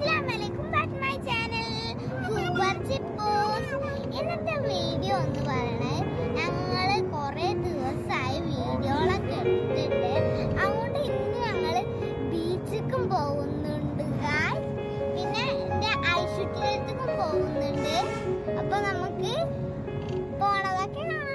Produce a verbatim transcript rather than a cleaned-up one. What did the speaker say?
Assalamualaikum back to my channel Super Chippos. ഇന്നത്തെ video എന്ന് പറയുന്നത് ഞങ്ങൾ കുറേ ദിവസമായി വീഡിയോകളൊക്കെ എടുത്തിട്ട് അതുകൊണ്ട് ഇന്ന് ഞങ്ങൾ ബീച്ചിലേക്കും പോകുന്നുണ്ട് ഗായ്സ്. പിന്നെ എൻ്റെ ഐഷുട്ടിലേക്കും പോകുന്നുണ്ട്. അപ്പോൾ നമുക്ക് പോണതൊക്കെ കാണാം.